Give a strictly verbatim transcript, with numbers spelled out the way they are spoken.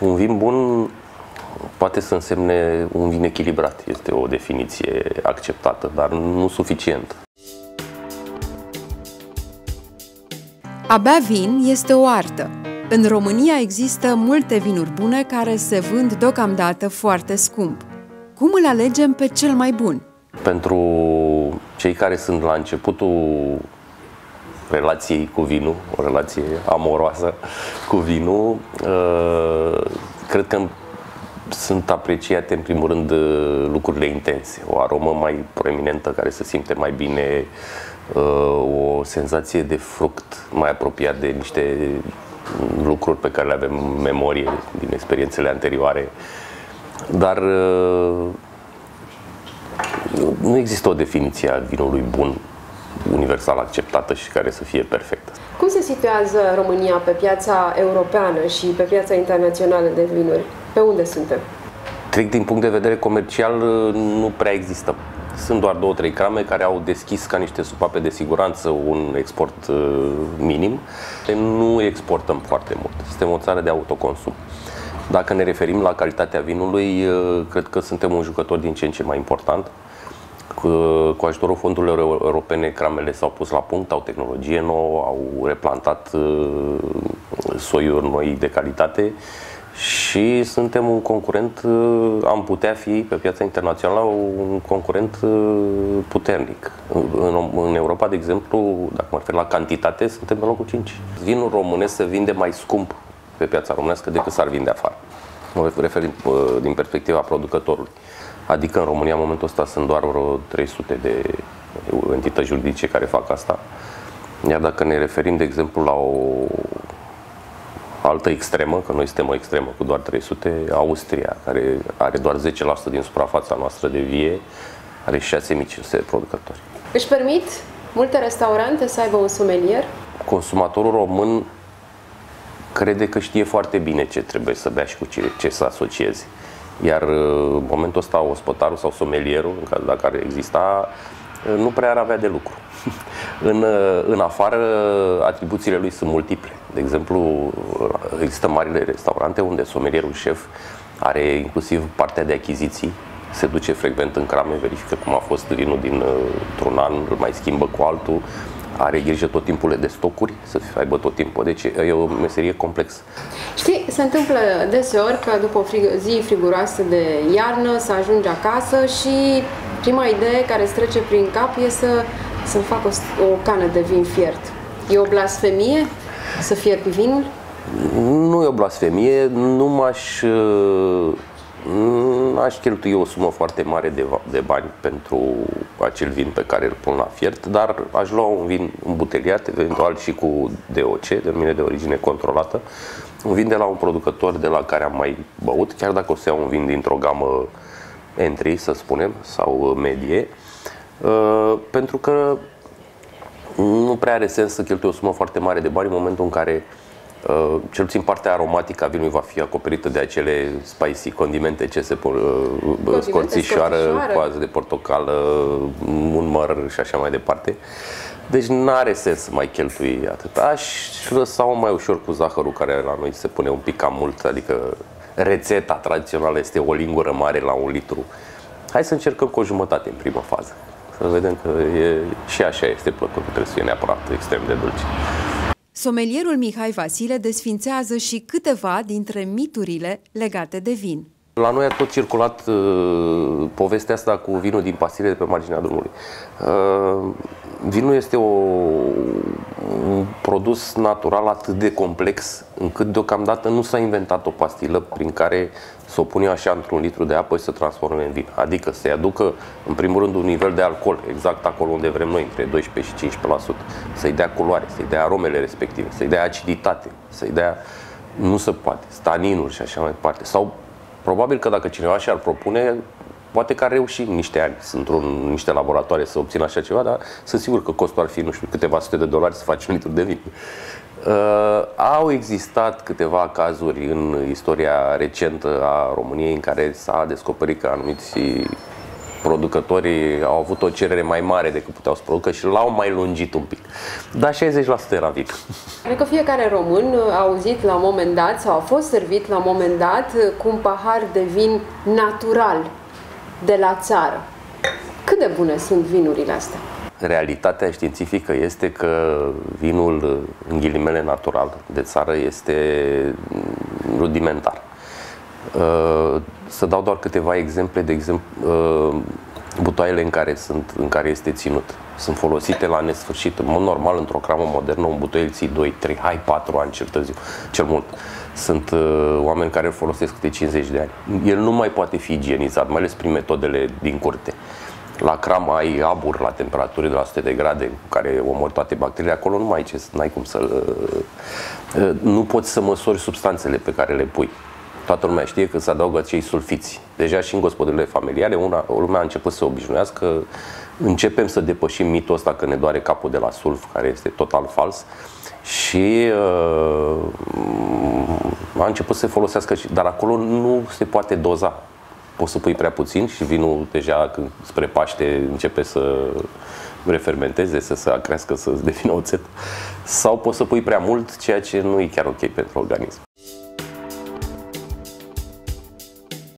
Un vin bun poate să însemne un vin echilibrat. Este o definiție acceptată, dar nu suficient. A bea vin este o artă. În România există multe vinuri bune care se vând deocamdată foarte scump. Cum îl alegem pe cel mai bun? Pentru cei care sunt la începutul relației cu vinul, o relație amoroasă cu vinul, cred că sunt apreciate în primul rând lucrurile intense, o aromă mai proeminentă care se simte mai bine, o senzație de fruct mai apropiat de niște lucruri pe care le avem în memorie din experiențele anterioare. Dar nu există o definiție a vinului bun, universal acceptată și care să fie perfectă. Cum se situează România pe piața europeană și pe piața internațională de vinuri? Pe unde suntem? Cred că din punct de vedere comercial nu prea există. Sunt doar două, trei crame care au deschis ca niște supape de siguranță un export minim. Nu exportăm foarte mult. Suntem o țară de autoconsum. Dacă ne referim la calitatea vinului, cred că suntem un jucător din ce în ce mai important. Cu ajutorul fondurilor europene, cramele s-au pus la punct, au tehnologie nouă, au replantat soiuri noi de calitate și suntem un concurent, am putea fi pe piața internațională un concurent puternic. În, în Europa, de exemplu, dacă mă refer la cantitate, suntem pe locul cinci. Vinul românesc se vinde mai scump pe piața românească decât s-ar vinde afară. Mă refer din, din perspectiva producătorului. Adică în România, în momentul ăsta, sunt doar vreo trei sute de entități juridice care fac asta. Iar dacă ne referim, de exemplu, la o altă extremă, că noi suntem o extremă cu doar trei sute, Austria, care are doar zece la sută din suprafața noastră de vie, are șase mii cinci sute de producători. Își permit multe restaurante să aibă un somelier? Consumatorul român crede că știe foarte bine ce trebuie să bea și cu ce, ce să asocieze. Iar în momentul ăsta ospătarul sau somelierul, în cazul dacă ar exista, nu prea ar avea de lucru. în, în afară, atribuțiile lui sunt multiple. De exemplu, există marile restaurante unde somelierul șef are inclusiv partea de achiziții, se duce frecvent în crame, verifică cum a fost vinul dintr-un an, îl mai schimbă cu altul, are grijă tot timpul de stocuri, să aibă tot timpul, deci e o meserie complexă. Știi, se întâmplă deseori că după o frig zi friguroasă de iarnă să ajungi acasă și prima idee care îți trece prin cap e să, să-mi fac o, o cană de vin fiert. E o blasfemie să fierbi vinul? Nu e o blasfemie, nu m-aș aș cheltui o sumă foarte mare de, de bani pentru acel vin pe care îl pun la fiert, dar aș lua un vin îmbuteliat, eventual și cu D O C, denumire de origine controlată, un vin de la un producător de la care am mai băut, chiar dacă o să iau un vin dintr-o gamă entry, să spunem, sau medie, pentru că nu prea are sens să cheltui o sumă foarte mare de bani în momentul în care Uh, cel puțin partea aromatică a vinului va fi acoperită de acele spicy condimente ce se pun, uh, scorțișoară, coază de portocală, un măr și așa mai departe. Deci nu are sens să mai cheltui atât. Aș lăsa-o mai ușor cu zahărul, care la noi se pune un pic cam mult, adică rețeta tradițională este o lingură mare la un litru. Hai să încercăm cu o jumătate în prima fază. Să vedem că e, și așa este plăcut, nu trebuie să fie neapărat extrem de dulce. Somelierul Mihai Vasile desfințează și câteva dintre miturile legate de vin. La noi a tot circulat uh, povestea asta cu vinul din pastile de pe marginea drumului. Uh, vinul este o, un produs natural atât de complex încât deocamdată nu s-a inventat o pastilă prin care să o pune așa într-un litru de apă și să transforme în vin. Adică să-i aducă în primul rând un nivel de alcool, exact acolo unde vrem noi, între doisprezece și cincisprezece la sută. Să-i dea culoare, să-i dea aromele respective, să-i dea aciditate, să-i dea... Nu se poate, staninuri și așa mai departe. Sau probabil că dacă cineva și-ar propune, poate că ar reuși în niște ani, sunt în niște laboratoare să obțină așa ceva, dar sunt sigur că costul ar fi, nu știu, câteva sute de dolari să faci un litru de vin. Uh, au existat câteva cazuri în istoria recentă a României în care s-a descoperit că anumiți producătorii au avut o cerere mai mare decât puteau să producă și l-au mai lungit un pic. Dar șaizeci la sută era vin. Cred că fiecare român a auzit la un moment dat sau a fost servit la un moment dat cu un pahar de vin natural de la țară. Cât de bune sunt vinurile astea? Realitatea științifică este că vinul, în ghilimele natural, de țară este rudimentar. Să dau doar câteva exemple, de exemplu, butoaiele în care, sunt, în care este ținut sunt folosite la nesfârșit. În mod normal, într-o cramă modernă, un butoiel ții doi, trei, hai patru ani cel târziu, cel mult. Sunt uh, oameni care îl folosesc de cincizeci de ani. El nu mai poate fi igienizat, mai ales prin metodele din curte. La cramă ai abur la temperaturi de la o sută de grade care omor toate bacteriile, acolo nu mai ai ce, n-ai cum să uh, uh, nu poți să măsori substanțele pe care le pui. Toată lumea știe că se adaugă cei sulfiți. Deja și în gospodările familiale, una, lumea a început să se obișnuiască. Începem să depășim mitul ăsta că ne doare capul de la sulf, care este total fals. Și uh, a început să se folosească, dar acolo nu se poate doza. Poți să pui prea puțin și vinul deja când spre Paște începe să refermenteze, să se crească, să devină oțet. Sau poți să pui prea mult, ceea ce nu e chiar ok pentru organism.